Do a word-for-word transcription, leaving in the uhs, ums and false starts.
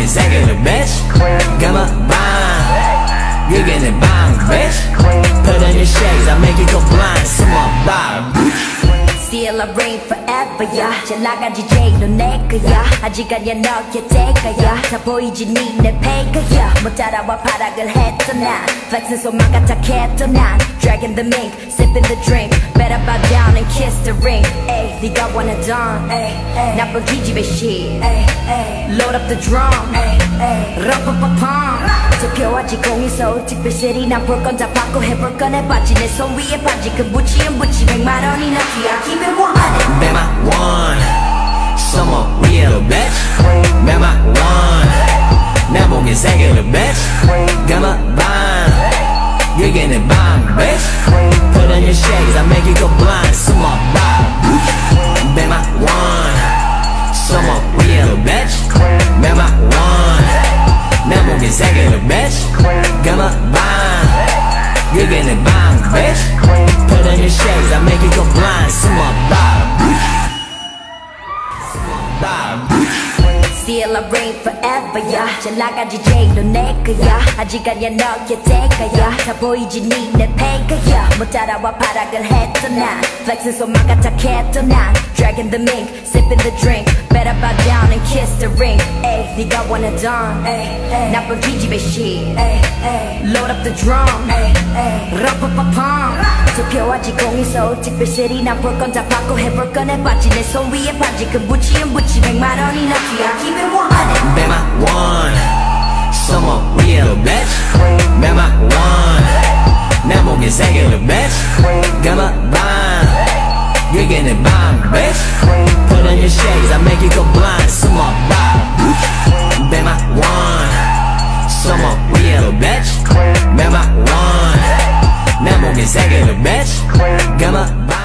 목에 새겨를 bitch 감아 bang 그게 내 방 bitch Put on your shades I make you go blind 숨어 봐 Still I reign forever yeah 잘 나간 디제이는 내 거야 아직 아니야 너의 때가야 다 보이지 니내 패가야 못 따라와 파락을 했던 난 Flexing 손만 까딱했던 난 Dragging the mink, sipping the drink Better bow down and kiss the ring Ay, 네가 원하던 나쁜 기집애 shit Load up the drum 럼퍼퍼펑 투표하지 공이소 특별시리 난 볼 건 다 받고 해볼 건 해봤지 내 손 위에 반지 그 무치은 무치 백만 원이나 귀야 Keep it one hundred Be my one Some more real bitch Be my one 내 목에 새겨를 bitch 감아 bang 그게 내 방 bitch Put on your shades I make you go blind 숨어 봐 Be my one Some more real bitch Be my one 내 목에 새겨를 bitch 감아 bang 그게 내 방 bitch Put on your shades I make you go blind 숨어 봐 Still I reign forever yeah 잘 나간 디제이는 내 거야 아직 아니야 너의 때가야 다 보이지 니내 패가야 못 따라와 파락을 했던 난 Flexing 손만 까딱했던 난 Dragging the mink, sipping the drink Better bow down and kiss the ring Ay, 네가 원하던 나쁜 기집애 shit Load up the drum 럼퍼퍼펑 투표하지 공이소 특별시리 난 볼 건 다 받고 해볼 건 해봤지 내 손 위에 반지 그 무치은 무치 백만 원이나 귀야 Keep it one hundred Be my one Some more real bitch Be my one 내 목에 새겨를 bitch 감아 bang 그게 내 방 bitch Put on your shades I make you go blind 숨어 봐 Be my one Some more real bitch Be my one 내 목에 새겨를 bitch 감아 bang